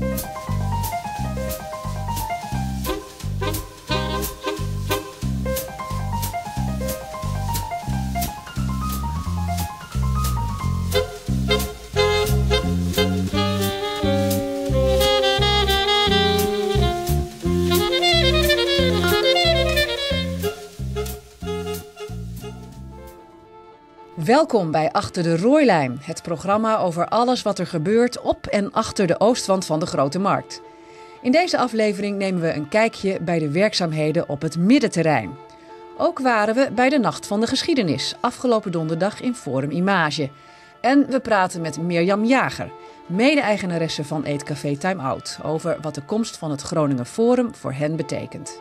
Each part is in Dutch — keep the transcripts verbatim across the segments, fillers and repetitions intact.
Welkom bij Achter de Rooilijn, het programma over alles wat er gebeurt op en achter de oostwand van de Grote Markt. In deze aflevering nemen we een kijkje bij de werkzaamheden op het middenterrein. Ook waren we bij de Nacht van de Geschiedenis, afgelopen donderdag in Forum Image. En we praten met Mirjam Jager, mede-eigenaresse van Eetcafé Time Out, over wat de komst van het Groninger Forum voor hen betekent.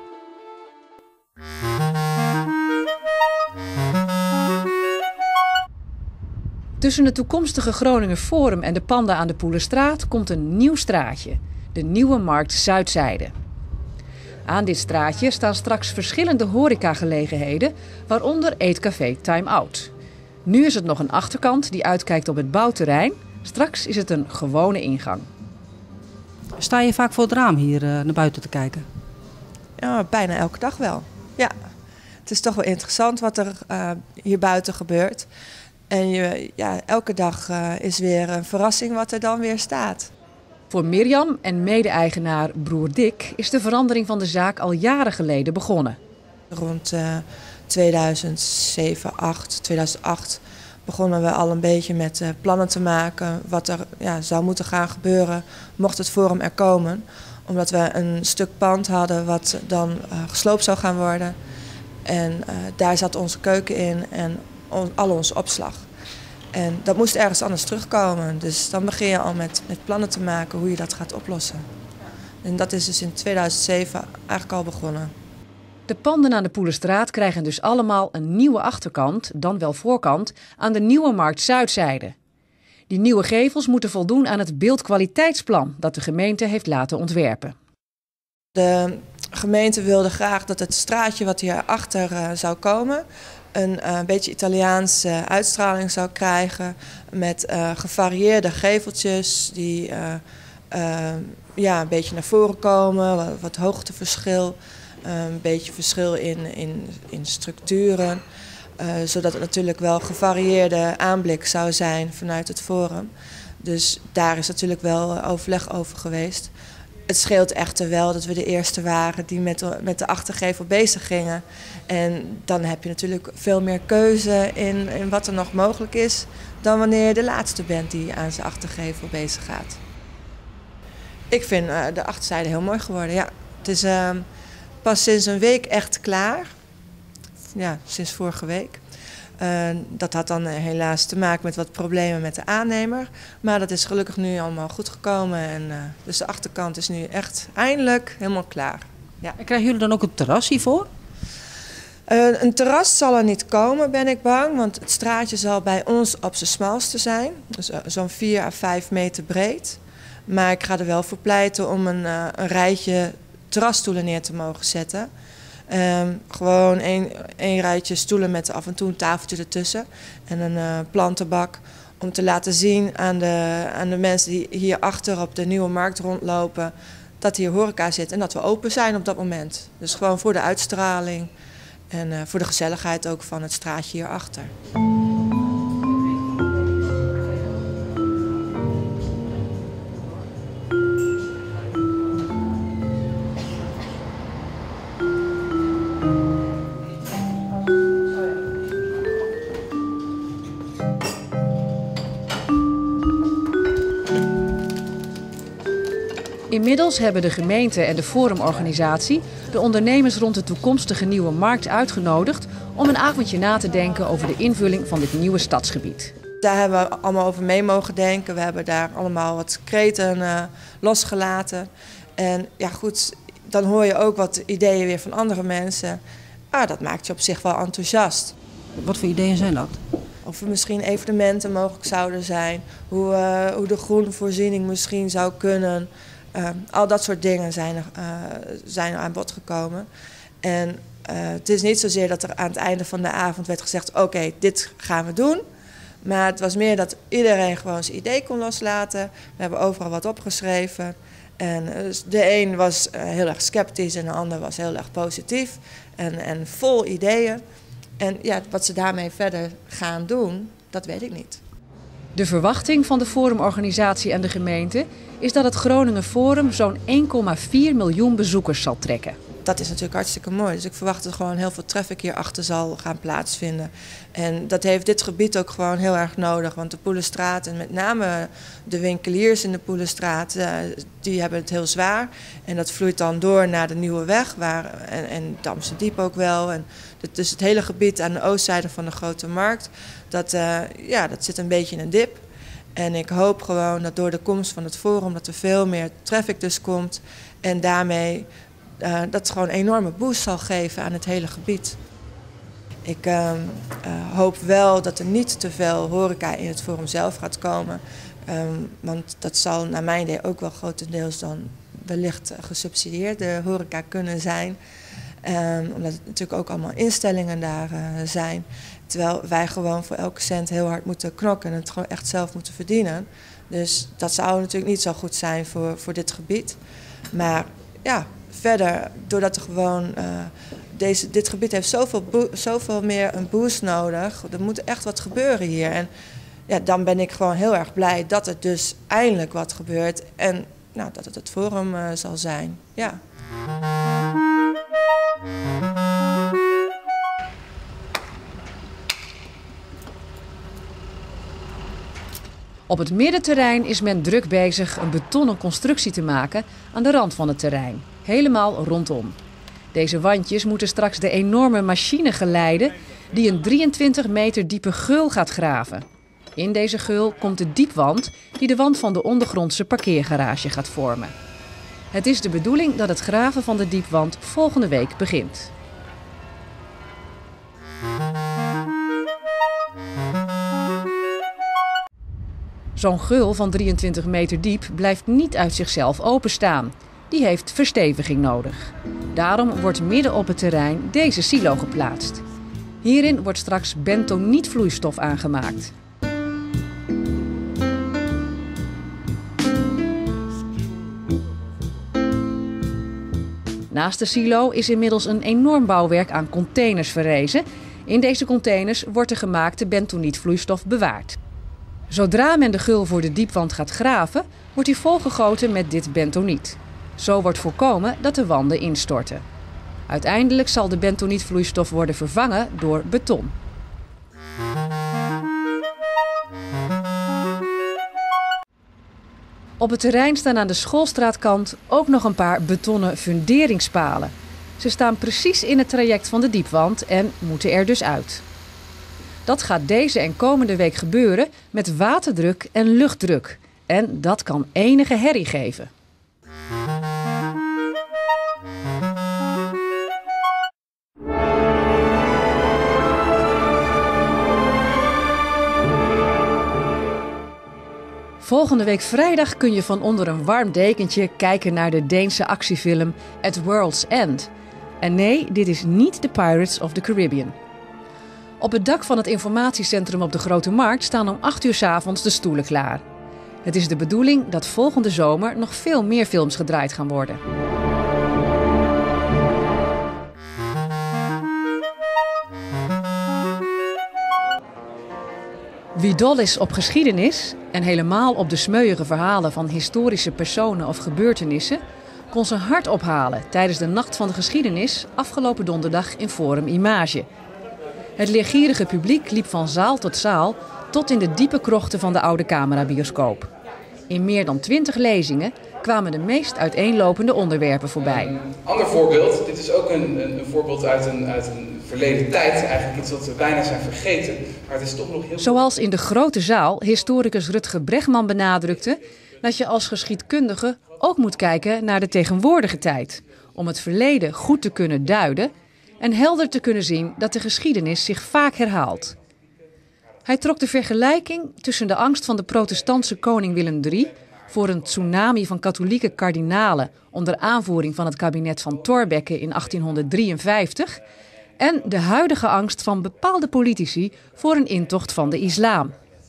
Tussen het toekomstige Groninger Forum en de panden aan de Poelenstraat komt een nieuw straatje, de Nieuwe Markt Zuidzijde. Aan dit straatje staan straks verschillende horecagelegenheden, waaronder Eetcafé Time Out. Nu is het nog een achterkant die uitkijkt op het bouwterrein. Straks is het een gewone ingang. Sta je vaak voor het raam hier uh, naar buiten te kijken? Ja, bijna elke dag wel. Ja, het is toch wel interessant wat er uh, hier buiten gebeurt. En je, ja, elke dag uh, is weer een verrassing wat er dan weer staat. Voor Mirjam en mede-eigenaar broer Dick is de verandering van de zaak al jaren geleden begonnen. Rond uh, tweeduizend zeven, acht, tweeduizend acht begonnen we al een beetje met uh, plannen te maken wat er ja, zou moeten gaan gebeuren mocht het forum er komen. Omdat we een stuk pand hadden wat dan uh, gesloopt zou gaan worden. En uh, daar zat onze keuken in en on, al onze opslag. En dat moest ergens anders terugkomen. Dus dan begin je al met, met plannen te maken hoe je dat gaat oplossen. En dat is dus in tweeduizend zeven eigenlijk al begonnen. De panden aan de Poelenstraat krijgen dus allemaal een nieuwe achterkant, dan wel voorkant, aan de Nieuwe Markt Zuidzijde. Die nieuwe gevels moeten voldoen aan het beeldkwaliteitsplan dat de gemeente heeft laten ontwerpen. De gemeente wilde graag dat het straatje wat hierachter uh, zou komen een uh, beetje Italiaanse uitstraling zou krijgen met uh, gevarieerde geveltjes die uh, uh, ja, een beetje naar voren komen, wat, wat hoogteverschil, uh, een beetje verschil in, in, in structuren, uh, zodat het natuurlijk wel gevarieerde aanblik zou zijn vanuit het forum. Dus daar is natuurlijk wel overleg over geweest. Het scheelt echter wel dat we de eerste waren die met de, met de achtergevel bezig gingen. En dan heb je natuurlijk veel meer keuze in, in wat er nog mogelijk is dan wanneer je de laatste bent die aan zijn achtergevel bezig gaat. Ik vind uh, de achterzijde heel mooi geworden. Ja, het is uh, pas sinds een week echt klaar. Ja, sinds vorige week. Uh, dat had dan uh, helaas te maken met wat problemen met de aannemer. Maar dat is gelukkig nu allemaal goed gekomen. En, uh, dus de achterkant is nu echt eindelijk helemaal klaar. Ja. En krijgen jullie dan ook een terras hiervoor? Uh, een terras zal er niet komen, ben ik bang. Want het straatje zal bij ons op zijn smalste zijn. Dus uh, zo'n vier à vijf meter breed. Maar ik ga er wel voor pleiten om een, uh, een rijtje terrasstoelen neer te mogen zetten. Um, gewoon één, één rijtje stoelen met af en toe een tafeltje ertussen en een uh, plantenbak om te laten zien aan de, aan de mensen die hier achter op de Nieuwe Markt rondlopen dat hier horeca zit en dat we open zijn op dat moment. Dus gewoon voor de uitstraling en uh, voor de gezelligheid ook van het straatje hierachter. Inmiddels hebben de gemeente en de forumorganisatie de ondernemers rond de toekomstige Nieuwe Markt uitgenodigd om een avondje na te denken over de invulling van dit nieuwe stadsgebied. Daar hebben we allemaal over mee mogen denken. We hebben daar allemaal wat kreten uh, losgelaten. En ja goed, dan hoor je ook wat ideeën weer van andere mensen. Ah, dat maakt je op zich wel enthousiast. Wat voor ideeën zijn dat? Of er misschien evenementen mogelijk zouden zijn. Hoe, uh, hoe de groenvoorziening misschien zou kunnen. Uh, al dat soort dingen zijn er, uh, zijn er aan bod gekomen. En uh, het is niet zozeer dat er aan het einde van de avond werd gezegd, oké, okay, dit gaan we doen. Maar het was meer dat iedereen gewoon zijn idee kon loslaten. We hebben overal wat opgeschreven. En dus de een was uh, heel erg sceptisch en de ander was heel erg positief. En, en vol ideeën. En ja, wat ze daarmee verder gaan doen, dat weet ik niet. De verwachting van de forumorganisatie en de gemeente is dat het Groningen Forum zo'n één komma vier miljoen bezoekers zal trekken. Dat is natuurlijk hartstikke mooi. Dus ik verwacht dat gewoon heel veel traffic hierachter zal gaan plaatsvinden. En dat heeft dit gebied ook gewoon heel erg nodig. Want de Poelenstraat en met name de winkeliers in de Poelenstraat, uh, die hebben het heel zwaar. En dat vloeit dan door naar de Nieuwe Weg waar, en, en Damse Diep ook wel. En dus het hele gebied aan de oostzijde van de Grote Markt, dat, uh, ja, dat zit een beetje in een dip. En ik hoop gewoon dat door de komst van het forum dat er veel meer traffic dus komt. En daarmee uh, dat het gewoon een enorme boost zal geven aan het hele gebied. Ik uh, uh, hoop wel dat er niet te veel horeca in het forum zelf gaat komen. Um, want dat zal naar mijn idee ook wel grotendeels dan wellicht gesubsidieerde horeca kunnen zijn. Um, omdat het natuurlijk ook allemaal instellingen daar uh, zijn. Terwijl wij gewoon voor elke cent heel hard moeten knokken en het gewoon echt zelf moeten verdienen. Dus dat zou natuurlijk niet zo goed zijn voor, voor dit gebied. Maar ja, verder, doordat er gewoon, uh, deze, dit gebied heeft zoveel, zoveel meer een boost nodig. Er moet echt wat gebeuren hier. En ja, dan ben ik gewoon heel erg blij dat er dus eindelijk wat gebeurt. En nou, dat het het forum uh, zal zijn. Ja. Op het middenterrein is men druk bezig een betonnen constructie te maken aan de rand van het terrein, helemaal rondom. Deze wandjes moeten straks de enorme machine geleiden die een drieëntwintig meter diepe geul gaat graven. In deze geul komt de diepwand die de wand van de ondergrondse parkeergarage gaat vormen. Het is de bedoeling dat het graven van de diepwand volgende week begint. Zo'n geul van drieëntwintig meter diep blijft niet uit zichzelf openstaan. Die heeft versteviging nodig. Daarom wordt midden op het terrein deze silo geplaatst. Hierin wordt straks bentonietvloeistof aangemaakt. Naast de silo is inmiddels een enorm bouwwerk aan containers verrezen. In deze containers wordt de gemaakte bentonietvloeistof bewaard. Zodra men de geul voor de diepwand gaat graven, wordt die volgegoten met dit bentoniet. Zo wordt voorkomen dat de wanden instorten. Uiteindelijk zal de bentonietvloeistof worden vervangen door beton. Op het terrein staan aan de Schoolstraatkant ook nog een paar betonnen funderingspalen. Ze staan precies in het traject van de diepwand en moeten er dus uit. Dat gaat deze en komende week gebeuren met waterdruk en luchtdruk. En dat kan enige herrie geven. Volgende week vrijdag kun je van onder een warm dekentje kijken naar de Deense actiefilm At World's End. En nee, dit is niet The Pirates of the Caribbean. Op het dak van het informatiecentrum op de Grote Markt staan om acht uur 's avonds de stoelen klaar. Het is de bedoeling dat volgende zomer nog veel meer films gedraaid gaan worden. Wie dol is op geschiedenis en helemaal op de smeuïge verhalen van historische personen of gebeurtenissen, kon zijn hart ophalen tijdens de Nacht van de Geschiedenis afgelopen donderdag in Forum Image. Het leergierige publiek liep van zaal tot zaal tot in de diepe krochten van de oude camerabioscoop. In meer dan twintig lezingen kwamen de meest uiteenlopende onderwerpen voorbij. Een ander voorbeeld, dit is ook een, een, een voorbeeld uit een, uit een verleden tijd, eigenlijk iets wat we bijna zijn vergeten, maar het is toch nog heel... Zoals in de grote zaal historicus Rutger Bregman benadrukte, dat je als geschiedkundige ook moet kijken naar de tegenwoordige tijd, om het verleden goed te kunnen duiden en helder te kunnen zien dat de geschiedenis zich vaak herhaalt. Hij trok de vergelijking tussen de angst van de protestantse koning Willem de derde voor een tsunami van katholieke kardinalen onder aanvoering van het kabinet van Thorbecke in achttienhonderddrieënvijftig en de huidige angst van bepaalde politici voor een intocht van de islam.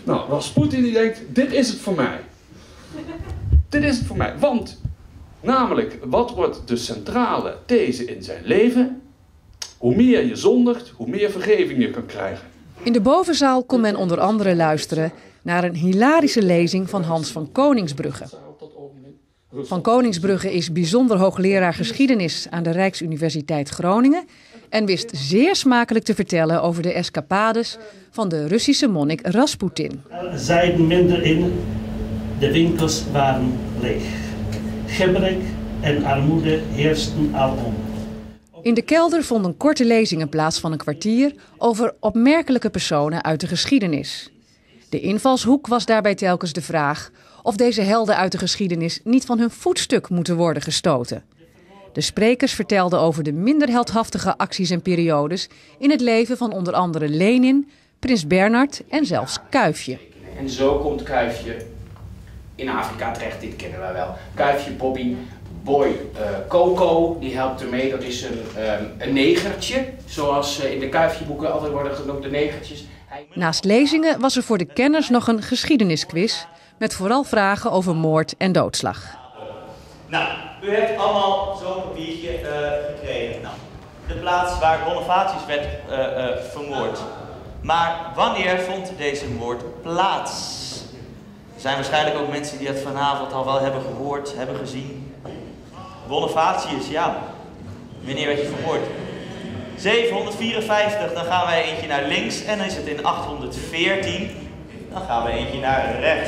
Nou, Rasputin die denkt, dit is het voor mij. Dit is het voor mij. Want, namelijk, wat wordt de centrale these in zijn leven? Hoe meer je zondigt, hoe meer vergeving je kan krijgen. In de bovenzaal kon men onder andere luisteren naar een hilarische lezing van Hans van Koningsbrugge. Van Koningsbrugge is bijzonder hoogleraar geschiedenis aan de Rijksuniversiteit Groningen en wist zeer smakelijk te vertellen over de escapades van de Russische monnik Rasputin. Er zeiden minder in, de winkels waren leeg. Gebrek en armoede heersten alom. In de kelder vonden korte lezingen plaats van een kwartier over opmerkelijke personen uit de geschiedenis. De invalshoek was daarbij telkens de vraag of deze helden uit de geschiedenis niet van hun voetstuk moeten worden gestoten. De sprekers vertelden over de minder heldhaftige acties en periodes in het leven van onder andere Lenin, Prins Bernhard en zelfs Kuifje. En zo komt Kuifje in Afrika terecht, dit kennen wij wel. Kuifje Bobby, Boy uh, Coco, die helpt ermee. Dat is een, um, een negertje, zoals uh, in de Kuifjeboeken altijd worden genoemd, de negertjes. Hij... Naast lezingen was er voor de kenners nog een geschiedenisquiz met vooral vragen over moord en doodslag. Nou, u heeft allemaal zo'n papiertje uh, gekregen. Nou, de plaats waar Bonifatius werd uh, uh, vermoord. Maar wanneer vond deze moord plaats? Er zijn waarschijnlijk ook mensen die het vanavond al wel hebben gehoord, hebben gezien. Bonifatius, ja. Wanneer werd je vermoord? zevenhonderdvierenvijftig, dan gaan wij eentje naar links en dan is het in achthonderdveertien. Dan gaan we eentje naar rechts.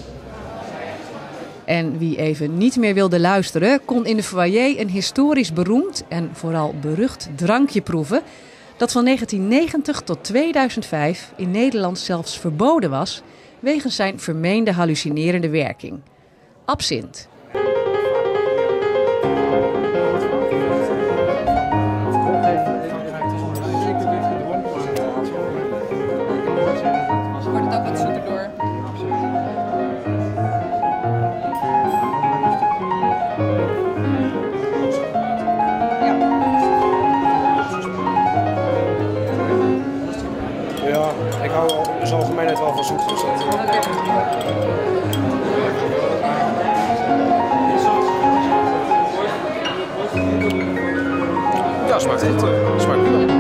En wie even niet meer wilde luisteren, kon in de foyer een historisch beroemd en vooral berucht drankje proeven dat van negentiennegentig tot tweeduizend vijf in Nederland zelfs verboden was wegens zijn vermeende hallucinerende werking. Absint. Wordt het ook wat zoeter door? Ja, ik hou in zijn algemeenheid wel van zoet. Dus dat, uh... Ja, smaakt goed. Uh, smaakt goed.